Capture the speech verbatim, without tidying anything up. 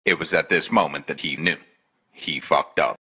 It was at this moment that he knew. He fucked up.